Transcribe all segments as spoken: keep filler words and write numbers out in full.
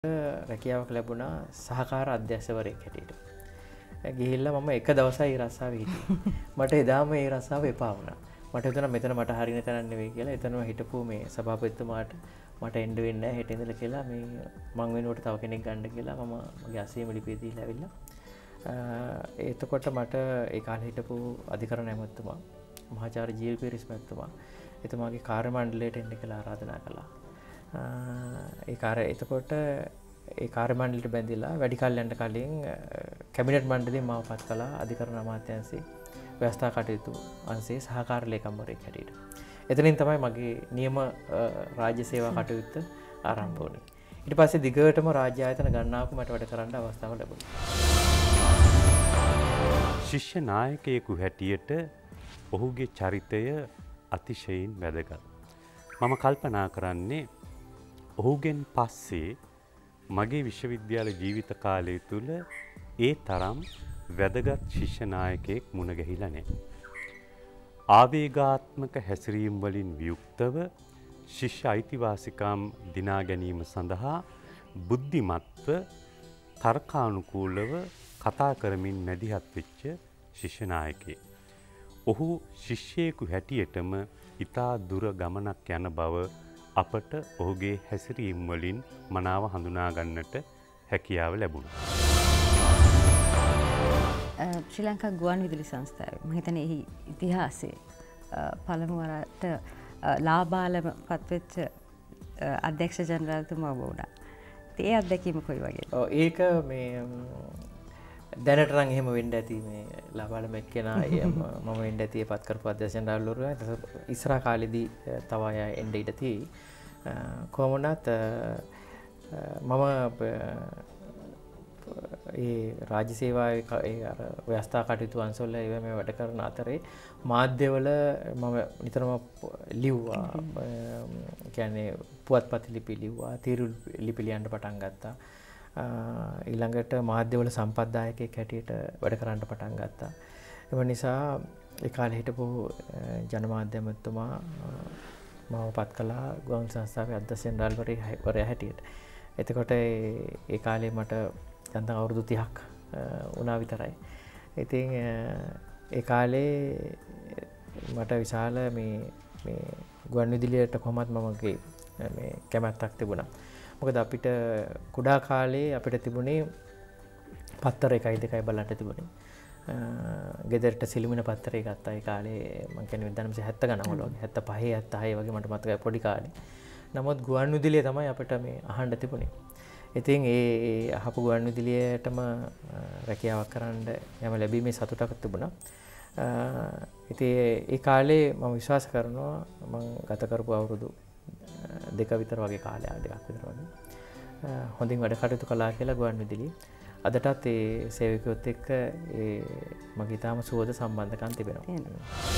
රැකියාවක් ලැබුණා සහකාර අධ්‍යක්ෂකවරයෙක් හැටියට. ගිහිල්ලා මම එක දවසයි ඒ රස්සාවේ හිටියේ. මට එදාම ඒ රස්සාව එපා වුණා. මට හිතුණා මෙතන මට හරියන තැනක් නෙවෙයි කියලා. එතනම හිටපු මේ සභාපතිතුමාට මට එන්න වෙන්නේ නැහැ හෙට ඉඳලා කියලා මේ මං වෙනුවට තව කෙනෙක් ගන්න කියලා මම මගේ අසීම ලිපිය දීලා ඇවිල්ලා. එතකොට මට ඒ කාලේ හිටපු අධිකරණ ඇමතුමා මහාචාර්ය ජී.එල්. පීරිස් මහත්මයා එතුමාගේ කාර්ය මණ්ඩලයට එන්න කියලා ආරාධනා කළා. ඒ කාර්ය එතකොට ඒ කාර්ය මණ්ඩලයට බැඳිලා වැඩි කාලයකට කලින් කැබිනට් මණ්ඩලයෙන් මාව පත් කළා අධිකරණ අමාත්‍යාංශයේ ව්‍යවස්ථා කටයුතු අංශයේ සහකාර ලේකම්වරයෙක් හැටියට. එතනින් තමයි මගේ නියම රාජ්‍ය සේවා කටයුත්ත ආරම්භ වුණේ. ඊට පස්සේ දිගටම රාජ්‍ය ආයතන ගණනාවක මට වැඩ කරන්න අවස්ථාව ලැබුණා. ශිෂ්‍ය නායකයෙකු හැටියට ඔහුගේ චරිතය අතිශයින් වැදගත්. මම කල්පනා කරන්නේ ඔහුගෙන් පස්සේ මගේ විශ්වවිද්‍යාල ජීවිත කාලය තුළ ඒ තරම් වැදගත් ශිෂ්‍ය නායකයෙක් මුණ ගැහිලා නැහැ. ආවේගාත්මක හැසිරීම් වලින් වියුක්තව ශිෂ්‍ය අයිතිවාසිකම් දිනා ගැනීම සඳහා බුද්ධිමත්ව තර්කානුකූලව කතා කරමින් මැදිහත් වෙච්ච ශිෂ්‍ය නායකයෙක්. ඔහු ශිෂ්‍යයෙකු හැටියටම ඉතා දුර ගමනක් යන බව අපට ඔහුගේ හැසිරීම් වලින් මනාව හඳුනා ගන්නට හැකියාව ලැබුණා. ශ්‍රී ලංකා ගුවන් විදුලි සංස්ථාවේ මම හිතන්නේ එහි ඉතිහාසයේ පළමු වරට ලාබාලම පත්වෙච්ච අධ්‍යක්ෂ ජනරාල්තුමා වුණා. ඒ අත්දැකීම කොයි වගේද? ඔව් ඒක මේ දැනට නම් එහෙම වෙන්න ඇති මේ ලාබාලම එක්කෙනා මම වෙන්න ඇති ඒ පත් කරපු අධ්‍යක්ෂ ජනරාල්වරු ඉස්සරහා කාලෙදී තව අය එන්න ඉඩ තියෙයි. කොහොම වුණත් මම ඒ රාජ්‍ය සේවාවේ ඒ අර ව්‍යවස්ථා කටයුතු අංශවල ඒවා මේ වැඩ කරන අතරේ මාධ්‍යවල මම නිතරම ලිව්වා. කියන්නේ පුවත්පත් ලිපි ලිව්වා, තීරු ලිපි ලියන්න පටන් ගත්තා. ඊළඟට මාධ්‍යවල සම්පත්දායකයෙක් හැටියට වැඩ කරන්න පටන් ගත්තා. ඒ නිසා ඒ කාලේ හිටපු ජනමාධ්‍ය ඇමතුමා මාව පත් කළා ගුවන් සංස්ථාවේ අධ්‍යක්ෂ ජනරාල්වරයා හැටියට. එතකොට ඒ කාලේ මට යන්තම් අවුරුදු තිහක් වුණා විතරයි. ඉතින් ඒ කාලේ මට විශාල මේ මේ ගුවන් විදුලියට කොහොමත් මමගේ මේ කැමැත්තක් තිබුණා. මොකද අපිට කුඩා කාලේ අපිට තිබුණේ පත්තර එකයි දෙකයි බලන්න තිබුණේ. ගෙදරට සිළුමිණ පත්තරේ ගත්තා ඒ කාලේ මම කියන්නේ විද්‍යානම්සේ හැත්ත ගණන් වල වගේ හැත්ත පහේ හැත්ත හය වගේ මට මතකයි පොඩි කාලේ. නමුත් ගුවන් විදුලිය තමයි අපිට මේ අහන්න තිබුණේ. ඉතින් ඒ අහපු ගුවන් විදුලියටම රැකියාවක් කරන්න යම ලැබීමේ සතුටක් තිබුණා. ඉතින් ඒ කාලේ මම විශ්වාස කරනවා මම ගත කරපු අවුරුදු දෙක විතර වගේ කාලයක් දෙකක් විතර වගේ හොඳින් වැඩ කටයුතු කළා කියලා ගුවන් විදුලිය. අදටත් ඒ සේවකයොත් එක්ක ඒ මගේ තාම සුවද සම්බන්ධකම් තිබෙනවා.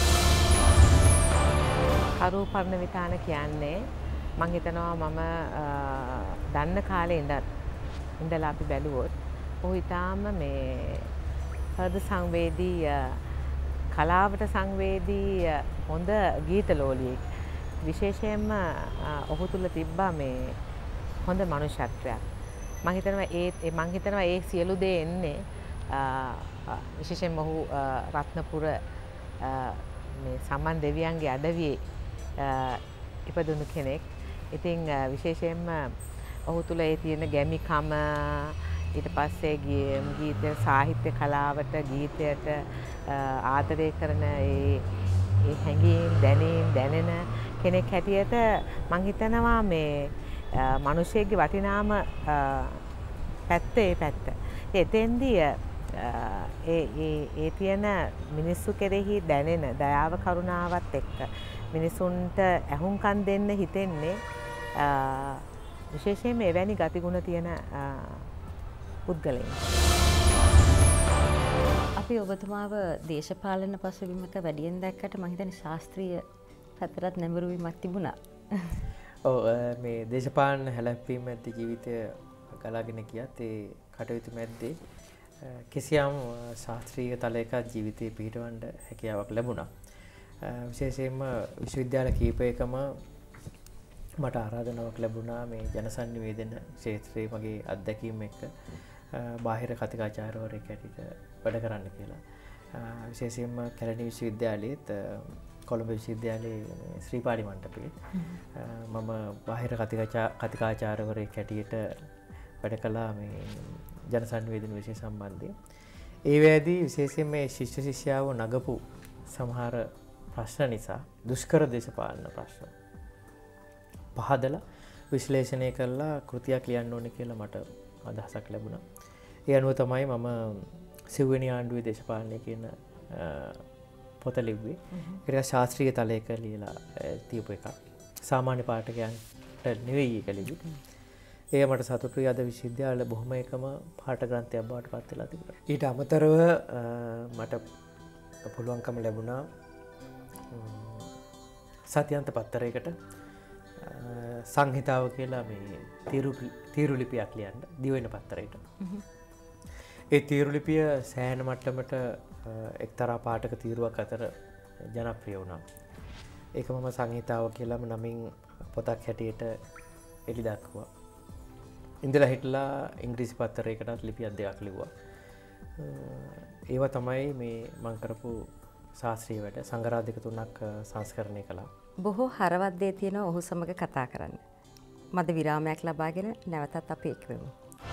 කරු පර්ණ විතාන කියන්නේ මම හිතනවා මම දන්න කාලේ ඉඳන් ඉඳලා අපි බැලුවොත් ඔහු ඊටාම මේ හෘද සංවේදී කලාවට සංවේදී හොඳ ගීතලෝලියෙක්. විශේෂයෙන්ම ඔහු තුල තිබ්බා මේ හොඳ මනුෂ්‍යත්වයක්. මම හිතනවා ඒ මම හිතනවා ඒ සියලු දේ එන්නේ විශේෂයෙන්ම ඔහු රත්නපුර මේ සම්මන් දෙවියන්ගේ අඩවියේ ඉපදුණු කෙනෙක්. ඉතින් විශේෂයෙන්ම ඔහු තුල ඒ තියෙන ගැමිකම ඊට පස්සේ ගීත සාහිත්‍ය කලාවට ගීතයට ආදරය කරන ඒ ඒ හැඟීම් දැනීම් දැනෙන කෙනෙක් හැටියට මම හිතනවා මේ මිනිස්සෙගේ වටිනාම පැත්ත ඒ පැත්ත. එතෙන්දී ඒ ඒ ඒ තියෙන මිනිස්සු කෙරෙහි දැනෙන දයාව කරුණාවත් එක්ක මිනිසුන්ට ඇහුම්කන් දෙන්න හිතෙන්නේ විශේෂයෙන්ම එවැනි ගතිගුණ තියෙන පුද්ගලයන්. අපි ඔබතුමාව දේශපාලන පසුබිමක වැඩියෙන් දැක්කට මම හිතන්නේ ශාස්ත්‍රීය පැත්තට නැඹුරු වීමක් තිබුණා. ඔව් මේ දේශපාලන හැලැප්පීම ඇති ජීවිතය ගලාගෙන ගියත් ඒ කටයුතු මැද්දේ කිසියම් ශාස්ත්‍රීය තලයක ජීවිතේ පිහිටවන්න හැකියාවක් ලැබුණා. විශේෂයෙන්ම විශ්වවිද්‍යාල කීපයකම මට ආරාධනාවක් ලැබුණා මේ ජනසන්නිවේදන ක්ෂේත්‍රයේ මගේ අත්දැකීම් එක්ක බාහිර කතිකාචාර්යවරයෙක් හැටියට වැඩ කරන්න කියලා. විශේෂයෙන්ම කැලණි විශ්වවිද්‍යාලයේත් කොළඹ විශ්වවිද්‍යාලයේ ශ්‍රීපාඩි මණ්ඩපයේ මම බාහිර කතිකාචාර්යවරයෙක් හැටියට වැඩ කළා මේ ජනසන්නිවේදන විෂය සම්බන්ධයෙන්. ඒ වේදී විශේෂයෙන් මේ ශිෂ්‍ය ශිෂ්‍යාව නගපු සමහර ප්‍රශ්න නිසා දුෂ්කර දේශපාලන ප්‍රශ්න පහදලා විශ්ලේෂණය කරලා කෘතියක් ලියන්න ඕනේ කියලා මට අදහසක් ලැබුණා. ඒ අනුව තමයි මම සිව්වෙනි ආණ්ඩුවේ දේශපාලනය කියන පොත ලිව්වේ. ඒක ශාස්ත්‍රීය තලයක ලියලා තියපු එකක්. සාමාන්‍ය පාඨකයන්ට නෙවෙයි ඒක ලිව්වේ. ඒ මට සතුටුයි අද විශ්වවිද්‍යාල බොහොම එකම පාඨ ග්‍රන්ථයක් බවට පත් වෙලා තිබුණා. ඊට අමතරව මට පුළුවන්කම ලැබුණා සත්‍යන්ත පත්තරයකට සංහිතාව කියලා මේ තීරු ලිපියක් ලියන්න දිවෙන පත්තරයට. ඒ තීරු ලිපිය සෑහෙන මට්ටමට එක්තරා පාඨක තීරුවක් අතර ජනප්‍රිය වුණා. ඒක මම සංහිතාව කියලාම නමින් පොතක් හැටියට එළි දක්වුවා. ඉඳලා හිටලා ඉංග්‍රීසි පත්තරයකටත් ලිපියක් දෙකක් ලිව්වා. ඒවා තමයි මේ මම කරපු ශාස්ත්‍රීය වැඩ. සංගරා දෙක තුනක් සංස්කරණය කළා. බොහෝ හරවත් දේ තියෙනවා ඔහු සමග කතා කරන්න. මද විරාමයක් ලබාගෙන නැවතත් අපි එක්වෙමු.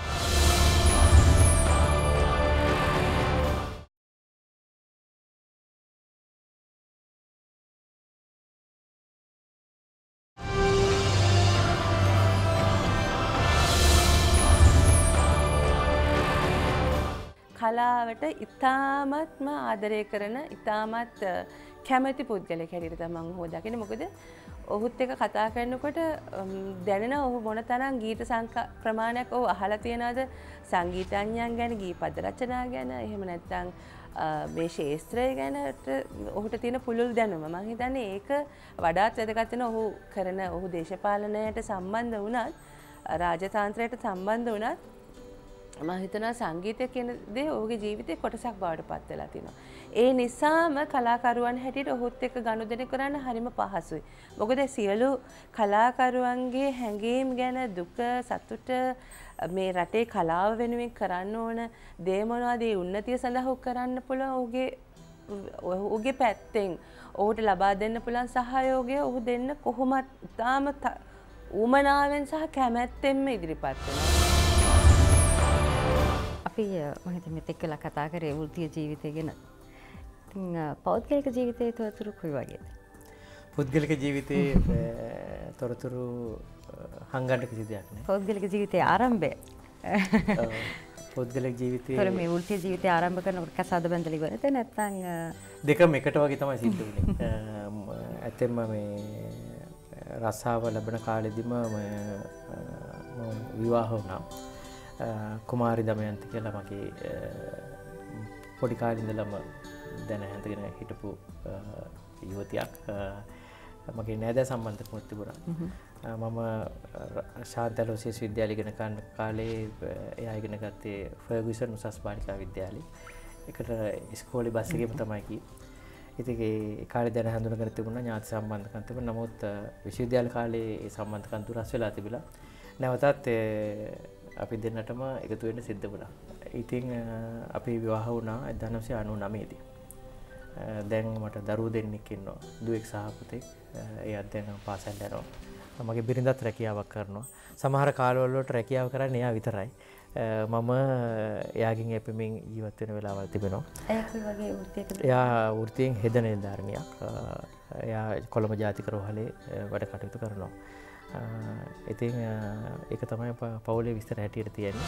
කලාවට ඉතාමත්ම ආදරය කරන ඉතාමත් කැමැති පුද්ගලයෙක් හැටියට තමයි මම ඔහු දකින්නේ. මොකද ඔහුත් එක්ක කතා කරනකොට දැනෙන ඔහු මොන තරම් ගීත ප්‍රමාණයක් ඔහු අහලා තියනවද සංගීතඥයන් ගැන, ගීපද රචනා ගැන, එහෙම නැත්නම් මේ ශාස්ත්‍රය ගැන ඔහුට තියෙන පුළුල් දැනුම. මම හිතන්නේ ඒක වඩාත් වැදගත් වෙන ඔහු කරන ඔහු දේශපාලනයට සම්බන්ධ වුණත්, රාජතාන්ත්‍රයට සම්බන්ධ වුණත් මම හිතනවා සංගීතය කියන දේ ඔහුගේ ජීවිතේ කොටසක් බවට පත් වෙලා තිනවා. ඒ නිසාම කලාකරුවන් හැටියට ඔහුත් එක්ක ගනුදෙනු කරන්න හරිම පහසුයි. මොකද සියලු කලාකරුවන්ගේ හැඟීම් ගැන දුක සතුට මේ රටේ කලාව වෙනුවෙන් කරන්න ඕන දේ මොනවද ඒ උන්නතිය සඳහා කරන්න පුළුවන් ඔහුගේ ඔහුගේ පැත්තෙන් ඔහුට ලබා දෙන්න පුළුවන් සහයෝගය ඔහු දෙන්න කොහොමත් තාම උමනාවෙන් සහ කැමැත්තෙන්ම ඉදිරිපත් වෙනවා. අපි මම හිතන්නේ මෙතෙක් කළා කතා කරේ වෘත්තීය ජීවිතය ගැන. ඉතින් පෞද්ගලික ජීවිතයේ තොරතුරු කොයි වගේද? පුද්ගලික ජීවිතයේ තොරතුරු හංගන්න කිසි දෙයක් නැහැ. පෞද්ගලික ජීවිතයේ ආරම්භය. පෞද්ගලික ජීවිතයේ තොර මේ වෘත්තීය ජීවිතය ආරම්භ කරනකොට කසාද බැඳලා ඉවරද නැත්නම් දෙකම එකට වගේ තමයි සිද්ධ වුනේ. ඇත්තෙන්ම මේ රසාව ලැබෙන කාලෙදිම මම විවාහ වුණා. කුමාරි දමයන්ති කියලා මගේ පොඩි කාලේ ඉඳලම දැන හැඳගෙන හිටපු යුවතියක් මගේ නෑදෑ සම්බන්ධකමක් තිබුණා. මම ශාන්තලෝසියස් විද්‍යාලය ඉගෙන ගන්න කාලේ එයා ඉගෙන ගත්තේ ෆර්ගුසන් උසස් බාලිකා විද්‍යාලේ. ඒකට ඉස්කෝලේ බස් එකේම තමයි ගියේ. ඉතින් ඒ කාලේ දැන හඳුනගෙන තිබුණා ඥාති සම්බන්ධකම් තිබුණා. නමුත් විශ්වවිද්‍යාල කාලේ ඒ සම්බන්ධකම් දුරස් වෙලා තිබිලා නැවතත් අපි දෙන්නටම එකතු වෙන්න සිද්ධ වුණා. ඉතින් අපි විවාහ වුණා එක්දහස් නවසිය අනූනවය දී. දැන් මට දරුවෝ දෙන්නෙක් ඉන්නවා. දුවෙක් සහ පුතෙක්. ඒ අධ්‍යයන පාසල් යනවා. මගේ බිරිඳත් රැකියාවක් කරනවා. සමහර කාලවල වලට රැකියාව කරන්නේ එයා විතරයි. මම එයාගෙන් එපෙමින් ජීවත් වෙන වෙලාවල් තිබෙනවා. එයා කොයි වගේ වෘත්තියකද? එයා වෘත්තියෙන් හෙද නිලධාරිනියක්. එයා කොළඹ ජාතික රෝහලේ වැඩ කටයුතු කරනවා. ඉතින් ඒක තමයි පවුලේ විස්තර හැටියට තියෙන්නේ.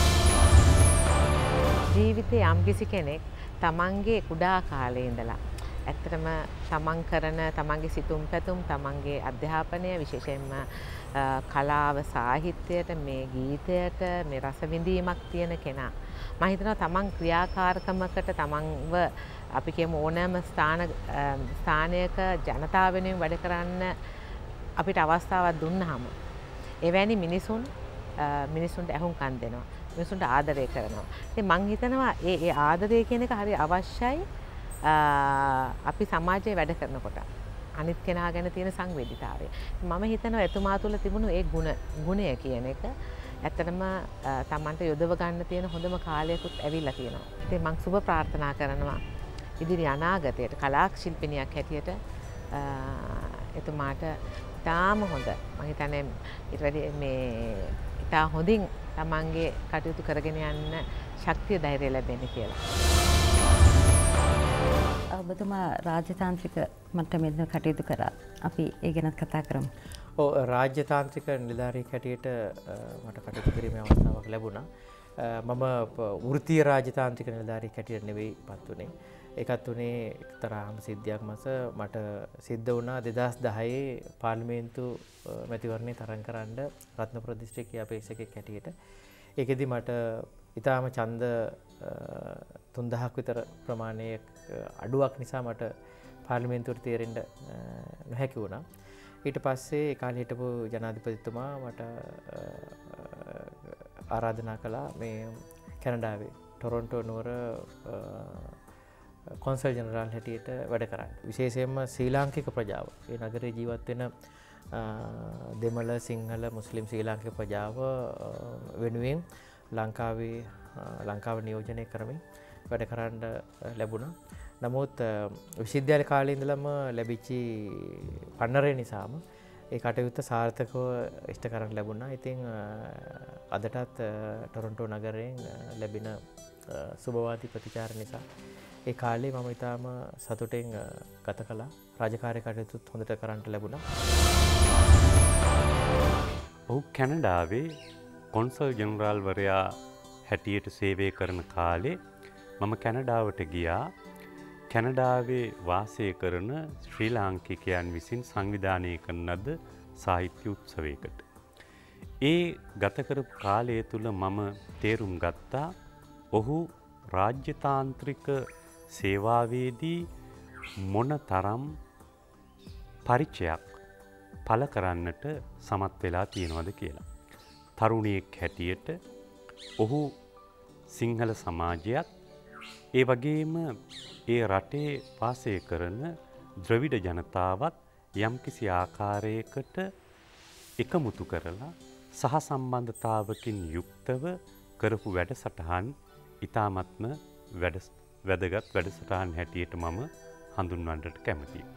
ජීවිතේ යම්කිසි කෙනෙක් තමන්ගේ කුඩා කාලේ ඉඳලා ඇත්තටම තමන් කරන තමන්ගේ සිතුම් පැතුම් තමන්ගේ අධ්‍යාපනය විශේෂයෙන්ම කලාව සාහිත්‍යයට මේ ගීතයට මේ රස විඳීමක් තියෙන කෙනා මම හිතනවා තමන් ක්‍රියාකාරකමකට තමන්ව අපි කියමු ඕනෑම ස්ථාන ස්ථානයක ජනතාව වෙනුවෙන් වැඩ කරන්න අපිට අවස්ථාවක් දුන්නාම එවැනි මිනිසුන් මිනිසුන්ට ඇහුම්කන් දෙනවා මිනිසුන්ට ආදරය කරනවා. ඉතින් මම හිතනවා ඒ ඒ ආදරය කියන එක හරි අවශ්‍යයි අපි සමාජයේ වැඩ කරනකොට. අනිත් කෙනා ගැන තියෙන සංවේදීතාවය. මම හිතනවා එතුමා තුළ තිබුණු ඒ ගුණ ගුණය කියන එක ඇත්තටම තමන්ට යොදව ගන්න තියෙන හොඳම කාලයකුත් ඇවිල්ලා තියෙනවා. ඉතින් මම සුබ ප්‍රාර්ථනා කරනවා ඉදිරි අනාගතයට කලා ශිල්පිනියක් හැටියට එතුමාට ඉතාම හොඳ මම හිතන්නේ ඊට වැඩි මේ ඉතා හොඳින් තමන්ගේ කටයුතු කරගෙන යන්න ශක්තිය ධෛර්යය ලැබෙන්නේ කියලා. ඔබතුමා රාජ්‍යතාන්ත්‍රික මට්ටමේදී කටයුතු කරා. අපි ඒ ගැන කතා කරමු. ඔව් රාජ්‍යතාන්ත්‍රික නිලධාරියෙක් හැටියට මට කටයුතු කිරීමේ අවස්ථාවක් ලැබුණා. මම වෘත්තීය රාජ්‍යතාන්ත්‍රික නිලධාරියෙක් හැටියට නෙවෙයි පත් වුණේ. ඒකත් උනේ එක්තරාම සිද්ධියක් මත මට සිද්ධ වුණා දෙදහස් දහයේ පාර්ලිමේන්තු මැතිවරණේ තරඟ කරන්න රත්නපුර දිස්ත්‍රික්කයේ අපේක්ෂකෙක් හැටියට. ඒකෙදි මට ඊටාම ඡන්ද තුන්දහක් විතර ප්‍රමාණයක් අඩුවක් නිසා මට පාර්ලිමේන්තුවට තේරෙන්න නොහැකි වුණා. ඊට පස්සේ ඒ කාලේ හිටපු ජනාධිපතිතුමා මට ආරාධනා කළා මේ කැනඩාවේ ටොරොන්ටෝ නුවර කොන්සල් ජනරාල් හැටියට වැඩ කරන්න. විශේෂයෙන්ම ශ්‍රී ලාංකික ප්‍රජාව ඒ නගරේ ජීවත් වෙන දෙමළ සිංහල මුස්ලිම් ශ්‍රී ලාංකික ප්‍රජාව වෙනුවෙන් ලංකාවේ ලංකාව නියෝජනය කරමින් වැඩ කරන්න ලැබුණා. නමුත් විශ්වවිද්‍යාල කාලේ ඉඳලම ලැබිච්ච පන්නරේ නිසාම ඒ කටයුත්ත සාර්ථකව ඉෂ්ට කරන්න ලැබුණා. ඉතින් අදටත් ටොරොන්ටෝ නගරයෙන් ලැබෙන සුබවාදී ප්‍රතිචාර නිසා ඒ කාලේ මම ඊටාම සතුටෙන් ගත කළා. රාජකාරී කටයුතුත් හොඳට කරන්න ලැබුණා. ඔහු කැනඩාවේ කොන්සල් ජනරාල්වරයා හැටියට සේවය කරන කාලේ මම කැනඩාවට ගියා. කැනඩාවේ වාසය කරන ශ්‍රී ලාංකිකයන් විසින් සංවිධානය කරන ලද සාහිත්‍ය උත්සවයකට. ඒ ගත කරපු කාලය තුල මම තේරුම් ගත්තා ඔහු රාජ්‍යතාන්ත්‍රික සේවාවේදී මොන තරම් පරිචයක් පළ කරන්නට සමත් වෙලා තියෙනවද කියලා. තරුණියෙක් හැටියට ඔහු සිංහල සමාජයත් ඒ වගේම ඒ රටේ වාසය කරන ද්‍රවිඩ ජනතාවත් යම්කිසි ආකාරයකට එකමුතු කරලා සහ සම්බන්ධතාවකින් යුක්තව කරපු වැඩසටහන් ඉතාමත්ම වැඩ වැදගත් වැඩසටහන් හැටියට මම හඳුන්වන්නට කැමතියි.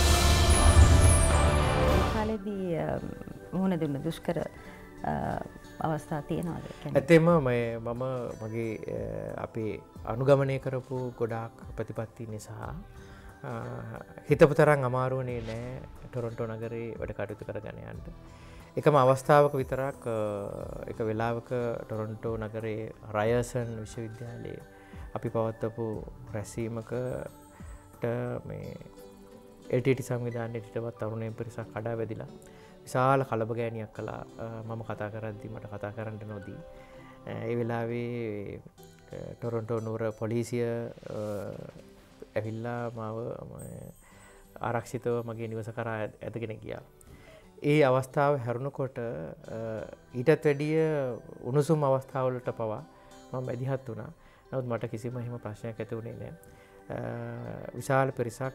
ඒ කාලේදී මොන දුන්න දුෂ්කර අවස්ථා තියෙනවද? ඇත්තෙම මම මගේ අපේ අනුගමනය කරපු ගොඩාක් ප්‍රතිපත්ති නිසා හිතපු තරම් අමාරුවනේ නෑ ටොරොන්ටෝ නගරේ වැඩ කටයුතු කරගෙන යන්න. එකම අවස්ථාවක විතරක් එක වෙලාවක ටොරොන්ටෝ නගරේ රයර්සන් විශ්වවිද්‍යාලයේ අපි පවත්වපු රැසීමකට මේ එල් ටී ටී සංවිධානයේ හිටවත් තරුණයන් පිරිසක් කඩා වැදිලා විශාල කලබගෑනියක් කළා. මම කතා කරද්දී මට කතා කරන්න නොදී ඒ වෙලාවේ ටොරොන්ටෝ නුවර පොලිසිය ඇවිල්ලා මාව ආරක්ෂිතව මගේ නිවස කරා ඇදගෙන ගියා. ඒ අවස්ථාව හැරුණකොට ඊටත් වැඩිය උණුසුම් අවස්ථාවලට පවා මම මැදිහත් වුණා. නමුත් මට කිසිම එහෙම ප්‍රශ්නයක් ඇති වුණේ නැහැ. විශාල පිරිසක්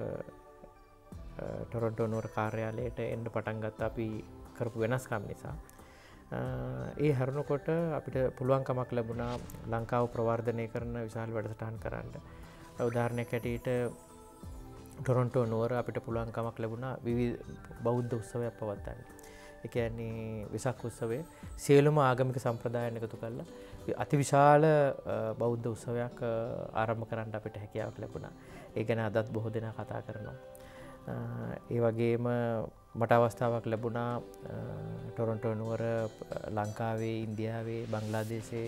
ටොරොන්ටෝ නුවර කාර්යාලයට එන්න පටන් ගත්තා අපි කරපු වෙනස්කම් නිසා. ඒ හැරුණකොට අපිට පුළුවන්කමක් ලැබුණා ලංකාව ප්‍රවර්ධනය කරන විශාල වැඩසටහන් කරන්න. උදාහරණයක් හැටියට ටොරොන්ටෝ නුවර අපිට පුළුවන්කමක් ලැබුණා විවිධ බෞද්ධ උත්සවයක් පවත්වන්න. ඒ කියන්නේ වෙසක් උත්සවය සියලුම ආගමික සම්ප්‍රදායන් එකතු කරලා අතිවිශාල බෞද්ධ උත්සවයක් ආරම්භ කරන්න අපිට හැකියාවක් ලැබුණා. ඒ ගැන අදත් බොහෝ දෙනා කතා කරනවා. ඒ වගේම මට අවස්ථාවක් ලැබුණා ටොරොන්ටෝ නුවර ලංකාවේ ඉන්දියාවේ බංග්ලාදේශයේ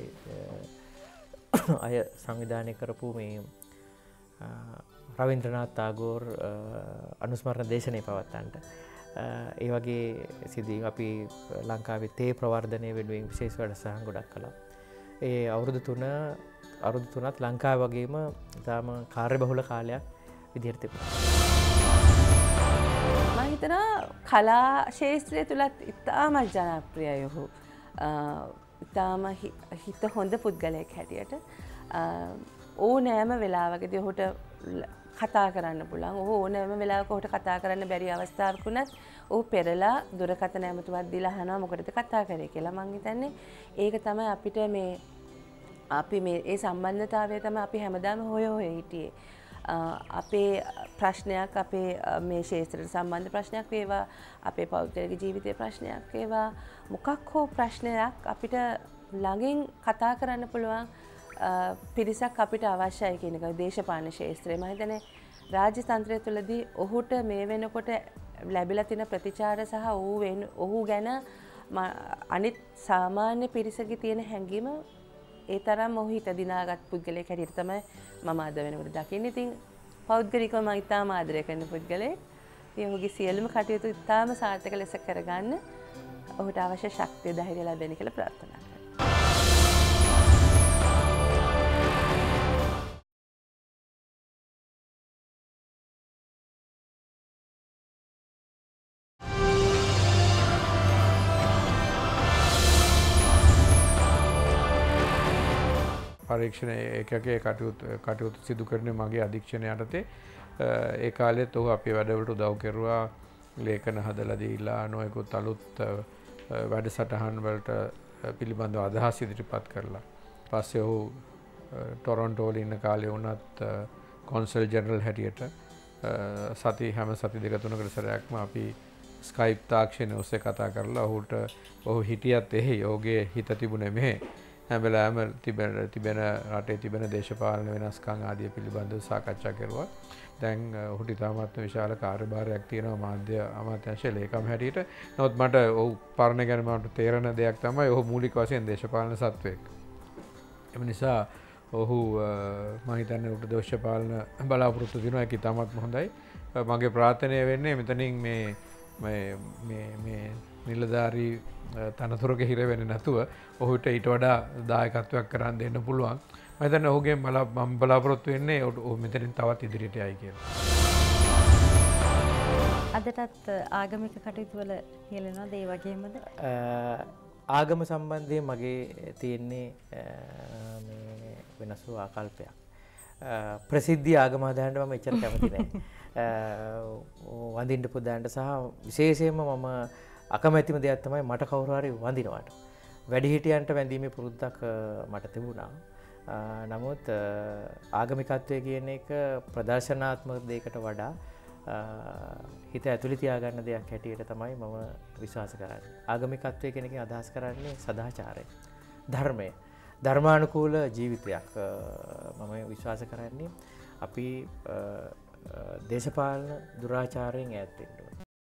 අය සංවිධානය කරපු මේ රවීන්ද්‍රනාත් tagore අනුස්මරණ දේශනය පවත්වන්නට. ඒ වගේ සිදුවීම් අපි ලංකාවේ තේ ප්‍රවර්ධනය වෙනුවෙන් විශේෂ වැඩසටහන් ගොඩක් කළා. ඒ අවුරුදු තුන අවුරුදු තුනත් ලංකාව වගේම ඉතාම කාර්යබහුල කාලයක් විදිහට තිබුණා. මම හිතනවා කලා ශාස්ත්‍රය තුලත් ඉතාමත් ජනප්‍රියයි ඔහු. ඉතාම හිත හොඳ පුද්ගලයෙක් හැටියට ඕනෑම වෙලාවකදී ඔහුට කතා කරන්න පුළුවන්. ඔහු ඕනෑම වෙලාවක ඔහුට කතා කරන්න බැරි අවස්ථාවක් වුණත් ඔහු පෙරලා දුරකථන ඇමතුමක් දීලා අහනවා මොකටද කතා කරේ කියලා. මං හිතන්නේ ඒක තමයි අපිට මේ අපි මේ ඒ සම්බන්ධතාවය තමයි අපි හැමදාම හොය හොය හිටියේ. අපේ ප්‍රශ්නයක් අපේ මේ ශාස්ත්‍රයට සම්බන්ධ ප්‍රශ්නයක් වේවා අපේ පෞද්ගලික ජීවිතයේ ප්‍රශ්නයක් වේවා මොකක් හෝ ප්‍රශ්නයක් අපිට ළඟින් කතා කරන්න පුළුවන් පිරිසක් අපිට අවශ්‍යයි කියන එක දේශපාලන ශාස්ත්‍රය. මම හිතන්නේ රාජ්‍ය තන්ත්‍රය තුළදී ඔහුට මේ වෙනකොට ලැබිලා තියෙන ප්‍රතිචාර සහ ඔහු ඔහු ගැන අනිත් සාමාන්‍ය පිරිසකගේ තියෙන හැඟීම ඒ තරම් ඔහු හිත දිනාගත් පුද්ගලයෙක් හැටියට තමයි මම අද වෙනකොට දකින්නේ. ඉතින් පෞද්ගලිකව මම ඉතාම ආදරය කරන පුද්ගලයෙක්. ඉතින් ඔහුගේ සියලුම කටයුතු ඉතාම සාර්ථක ලෙස කරගන්න ඔහුට අවශ්‍ය ශක්තිය ධෛර්යය ලැබෙන්න කියලා ප්‍රාර්ථනා කරනවා. පරීක්ෂණ ඒකකයේ කටයුතු කටයුතු සිදු කරන මගේ අධීක්ෂණය යටතේ ඒ කාලෙත් ඔහු අපේ වැඩවලට උදව් කෙරුවා. ලේඛන හදලා දීලා නොයෙකුත් අලුත් වැඩසටහන් වලට පිළිබඳව අදහස් ඉදිරිපත් කරලා. පස්සේ ඔහු ටොරොන්ටෝ වල ඉන්න කාලේ වුණත් කොන්සල් ජෙනරල් හැටියට සති හැම සති දෙක තුනකට සැරයක්ම අපි ස්කයිප් තාක්ෂණය ඔස්සේ කතා කරලා ඔහුට ඔහු හිටියත් එහි ඔහුගේ හිත තිබුණේ මෙහෙ. හැම වෙලාවෙම තිබෙන තිබෙන රටේ තිබෙන දේශපාලන වෙනස්කම් ආදිය පිළිබඳව සාකච්ඡා කරුවා. දැන් ඔහුට ඉතාමත් විශාල කාර්යභාරයක් තියෙනවා මාධ්‍ය අමාත්‍යාංශයේ ලේකම් හැටියට. නමුත් මට ඔහු පරණ ගැන මට තේරෙන දෙයක් තමයි ඔහු මූලික වශයෙන් දේශපාලන සත්වයෙක්. එම නිසා ඔහු මම හිතන්නේ ඔහුට දේශපාලන බලාපොරොත්තු දිනවා ඒක ඉතාමත් හොඳයි. මගේ ප්‍රාර්ථනය වෙන්නේ මෙතනින් මේ මේ මේ මේ නිලධාරී තනතුරක හිර වෙන්නේ නැතුව ඔහුට ඊට වඩා දායකත්වයක් කරන් දෙන්න පුළුවන්. මම හිතන්නේ ඔහුගේ මම බලාපොරොත්තු වෙන්නේ ඔහු මෙතනින් තවත් ඉදිරියට යයි කියලා. අදටත් ආගමික කටයුතු වල යෙලෙනවද ඒ වගේමද? ආගම සම්බන්ධයෙන් මගේ තියෙන්නේ මේ වෙනස් වූ ආකල්පයක්. ප්‍රසිද්ධ ආගම හදාන්න මම එච්චර කැමති නැහැ. වඳින්න පුදාන්න සහ විශේෂයෙන්ම මම අකමැතිම දෙයක් තමයි මට කවුරු හරි වඳිනවට. වැඩිහිටියන්ට වැඳීමේ පුරුද්දක් මට තිබුණා. නමුත් ආගමිකත්වය කියන එක ප්‍රදර්ශනාත්මක දෙයකට වඩා හිත ඇතුළේ තියාගන්න දෙයක් හැටියට තමයි මම විශ්වාස කරන්නේ. ආගමිකත්වය කියන එකෙන් අදහස් කරන්නේ සදාචාරය, ධර්මය, ධර්මානුකූල ජීවිතයක්. මම විශ්වාස කරන්නේ අපි දේශපාලන දුරාචාරයෙන් ඈත් වෙන්න